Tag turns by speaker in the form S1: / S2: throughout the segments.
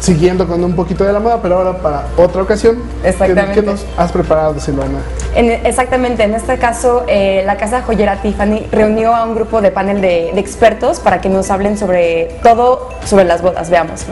S1: siguiendo con un poquito de la moda, pero ahora para otra ocasión.
S2: Exactamente.
S1: ¿Qué nos has preparado, Silvana?
S2: Exactamente, en este caso la casa joyera Tiffany reunió a un grupo de panel de expertos para que nos hablen sobre todo sobre las bodas. Veámoslo.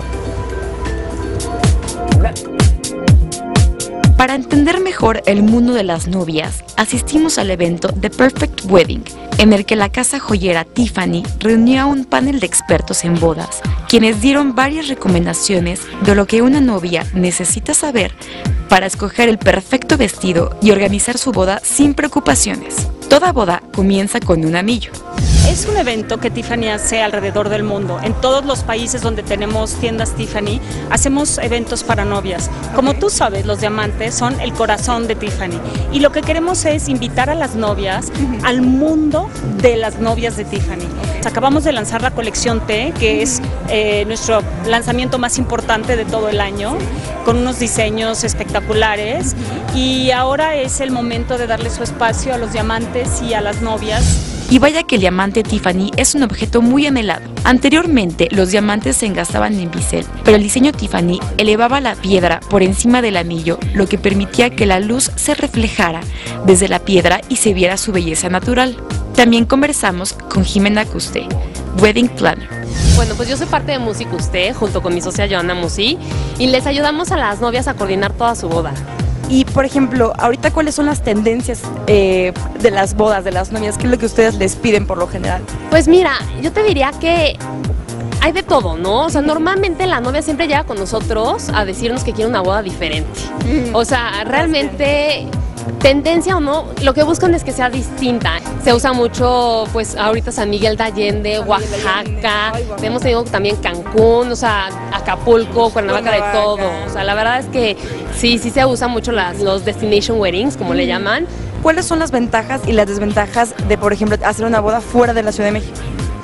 S3: Para entender mejor el mundo de las novias, asistimos al evento The Perfect Wedding, en el que la casa joyera Tiffany reunió a un panel de expertos en bodas, quienes dieron varias recomendaciones de lo que una novia necesita saber para escoger el perfecto vestido y organizar su boda sin preocupaciones. Toda boda comienza con un anillo.
S4: Es un evento que Tiffany hace alrededor del mundo. En todos los países donde tenemos tiendas Tiffany, hacemos eventos para novias. Como tú sabes, los diamantes son el corazón de Tiffany. Y lo que queremos es invitar a las novias al mundo de las novias de Tiffany. Acabamos de lanzar la colección T, que es nuestro lanzamiento más importante de todo el año, con unos diseños espectaculares. Y ahora es el momento de darle su espacio a los diamantes y a las novias.
S3: Y vaya que el diamante Tiffany es un objeto muy anhelado. Anteriormente, los diamantes se engastaban en bisel, pero el diseño Tiffany elevaba la piedra por encima del anillo, lo que permitía que la luz se reflejara desde la piedra y se viera su belleza natural. También conversamos con Jimena Custé, Wedding Planner.
S5: Bueno, pues yo soy parte de Music Custé, junto con mi socia Joana Musi, y les ayudamos a las novias a coordinar toda su boda.
S2: Y, por ejemplo, ahorita, ¿cuáles son las tendencias de las bodas, de las novias? ¿Qué es lo que ustedes les piden por lo general?
S5: Pues mira, yo te diría que hay de todo, ¿no? O sea, normalmente la novia siempre llega con nosotros a decirnos que quiere una boda diferente. O sea, realmente, tendencia o no, lo que buscan es que sea distinta. Se usa mucho, pues, ahorita San Miguel de Allende, Oaxaca, hemos tenido también Cancún, o sea, Acapulco, Cuernavaca, de todo. O sea, la verdad es que sí se usa mucho los destination weddings, como le llaman.
S2: ¿Cuáles son las ventajas y las desventajas de, por ejemplo, hacer una boda fuera de la Ciudad de México?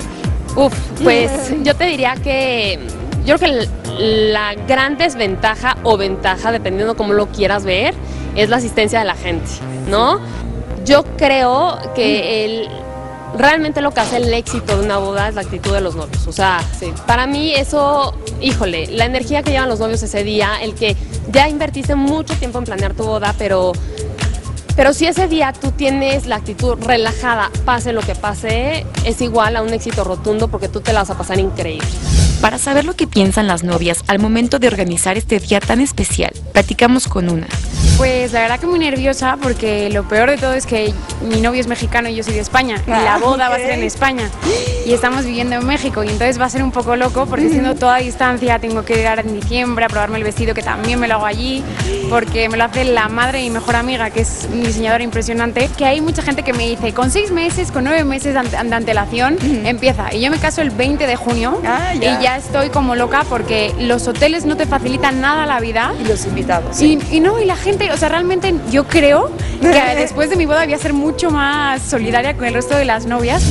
S5: Pues yo te diría que yo creo que la gran desventaja o ventaja, dependiendo cómo lo quieras ver, es la asistencia de la gente, ¿no? Yo creo que realmente lo que hace el éxito de una boda es la actitud de los novios. O sea, para mí eso, híjole, la energía que llevan los novios ese día, el que ya invertiste mucho tiempo en planear tu boda, pero si ese día tú tienes la actitud relajada, pase lo que pase, es igual a un éxito rotundo porque tú te la vas a pasar increíble.
S3: Para saber lo que piensan las novias al momento de organizar este día tan especial, platicamos con una.
S6: Pues la verdad que muy nerviosa porque lo peor de todo es que mi novio es mexicano y yo soy de España y la boda va a ser en España y estamos viviendo en México y entonces va a ser un poco loco porque siendo toda a distancia tengo que llegar en diciembre a probarme el vestido que también me lo hago allí porque me lo hace la madre de mi mejor amiga que es mi diseñadora impresionante, que hay mucha gente que me dice con 6 meses, con 9 meses de antelación empieza y yo me caso el 20 de junio y ya estoy como loca porque los hoteles no te facilitan nada la vida
S2: Y los invitados.
S6: y la gente, o sea, realmente yo creo que después de mi boda voy a ser mucho más solidaria con el resto de las novias.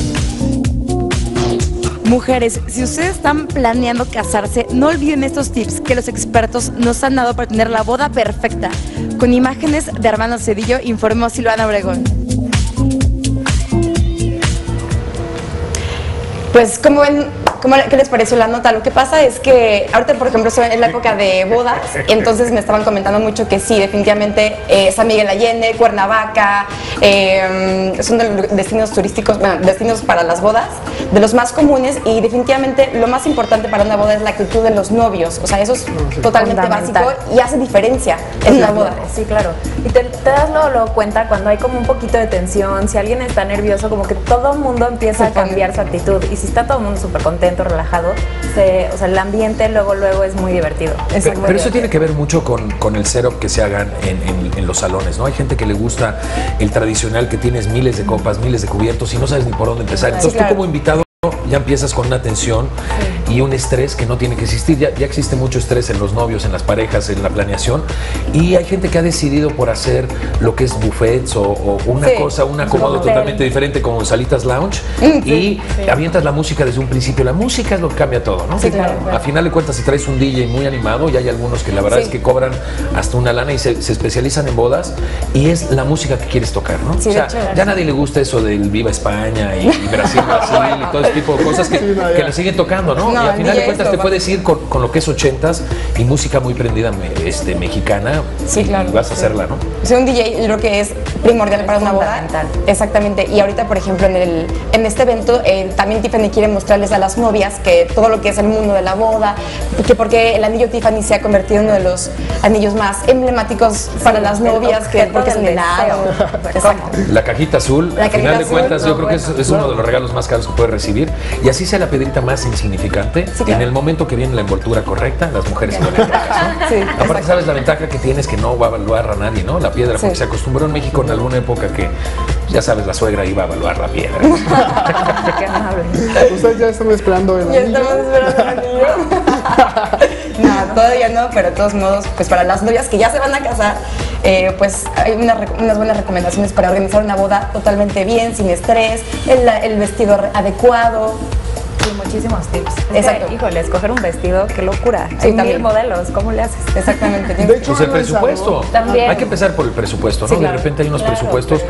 S2: Mujeres, si ustedes están planeando casarse, no olviden estos tips que los expertos nos han dado para tener la boda perfecta. Con imágenes de Armando Cedillo, informó Silvana Obregón. Pues, ¿cómo ven? ¿Qué les pareció la nota? Lo que pasa es que ahorita, por ejemplo, es la época de bodas, entonces me estaban comentando mucho que sí, definitivamente San Miguel Allende, Cuernavaca, son de los destinos turísticos, bueno, destinos para las bodas, de los más comunes y definitivamente lo más importante para una boda es la actitud de los novios, o sea, eso es totalmente básico y hace diferencia en una boda.
S7: Sí, claro. Y te das luego cuenta cuando hay como un poquito de tensión, si alguien está nervioso, como que todo el mundo empieza a cambiar su actitud y si está todo el mundo súper contento, relajado, o sea, el ambiente luego es muy divertido.
S8: Pero eso tiene que ver mucho con el setup que se hagan en los salones, ¿no? Hay gente que le gusta el tradicional, que tienes miles de copas, miles de cubiertos y no sabes ni por dónde empezar. Entonces tú como invitado ya empiezas con una tensión y un estrés que no tiene que existir. Ya existe mucho estrés en los novios, en las parejas, en la planeación, y hay gente que ha decidido por hacer lo que es buffets o una cosa, un acomodo totalmente diferente como salitas lounge y avientas la música desde un principio. La música es lo que cambia todo, ¿no?
S2: Sí, claro.
S8: A final de cuentas, si traes un DJ muy animado, y hay algunos que la verdad es que cobran hasta una lana y se especializan en bodas, y es la música que quieres tocar, ¿no?
S2: Sí,
S8: o sea,
S2: de hecho,
S8: ya a nadie le gusta eso del Viva España y Brasil y todo ese tipo cosas que le siguen tocando, ¿no? Y al final de cuentas te puedes ir con lo que es 80s y música muy prendida mexicana.
S2: Sí, claro.
S8: Y vas a hacerla, ¿no?
S2: Sí, un DJ yo creo que es primordial para una boda. Exactamente. Y ahorita, por ejemplo, en este evento, también Tiffany quiere mostrarles a las novias que todo lo que es el mundo de la boda, que porque el anillo Tiffany se ha convertido en uno de los anillos más emblemáticos para las novias, porque es un helado.
S8: La cajita azul, al final de cuentas, yo creo que es uno de los regalos más caros que puedes recibir. Y así sea la piedrita más insignificante, en el momento que viene la envoltura correcta, las mujeres se ponen aparte, sabes la ventaja que tienes, que no va a evaluar a nadie, ¿no? La piedra, porque se acostumbró en México en alguna época que, ya sabes, la suegra iba a evaluar la piedra.
S7: Qué amable.
S1: Ustedes ya están esperando el anillo.
S2: Ya estamos esperando el anillo. No, todavía no, pero de todos modos, pues para las novias que ya se van a casar, pues hay unas buenas recomendaciones para organizar una boda totalmente bien, sin estrés, el vestido adecuado.
S7: Sí, muchísimos tips.
S2: Exacto.
S7: Híjole, escoger un vestido, qué locura.
S2: Sí,
S7: Hay
S2: también.
S7: 1000 modelos, ¿cómo le haces?
S2: Exactamente.
S1: De hecho,
S8: Pues el presupuesto.
S7: También.
S8: Hay que empezar por el presupuesto, ¿no?
S2: Sí, claro.
S8: De repente hay unos presupuestos,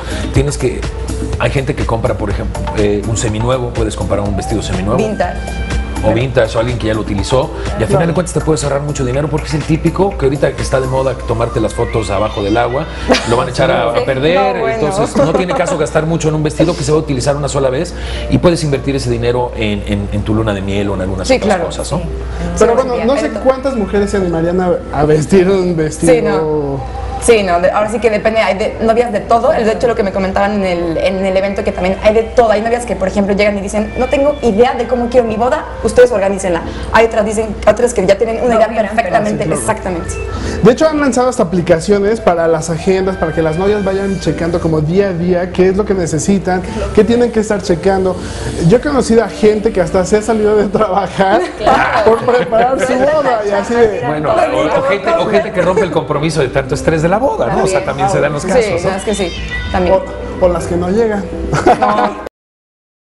S8: hay gente que compra, por ejemplo, un seminuevo, puedes comprar un vestido seminuevo.
S2: Vintage.
S8: O vintage, o alguien que ya lo utilizó, y al final de cuentas te puedes ahorrar mucho dinero, porque es el típico que ahorita que está de moda tomarte las fotos abajo del agua, lo van a echar a perder,
S2: No, bueno.
S8: entonces no tiene caso gastar mucho en un vestido que se va a utilizar una sola vez, y puedes invertir ese dinero en tu luna de miel o en algunas otras cosas, ¿no?
S1: Pero bueno, no sé cuántas mujeres se animarían a vestir un vestido.
S2: Sí, no. Sí, no, ahora sí que depende, hay novias de todo. De hecho, lo que me comentaban en el evento, que también hay de todo. Hay novias que, por ejemplo, llegan y dicen, no tengo idea de cómo quiero mi boda, ustedes organícenla. Hay otras que ya tienen una idea perfectamente, exactamente.
S1: De hecho, han lanzado hasta aplicaciones para las agendas, para que las novias vayan checando como día a día qué es lo que necesitan, qué tienen que estar checando. Yo he conocido a gente que hasta se ha salido de trabajar por preparar su boda y así de...
S8: Bueno, o gente que rompe el compromiso de tanto estrés de la boda, ¿no? O sea, también se dan los casos,
S2: Sí,
S8: ¿no?
S2: es que sí, también.
S1: O las que no llegan.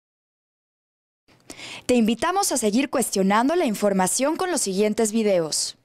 S9: Te invitamos a seguir cuestionando la información con los siguientes videos.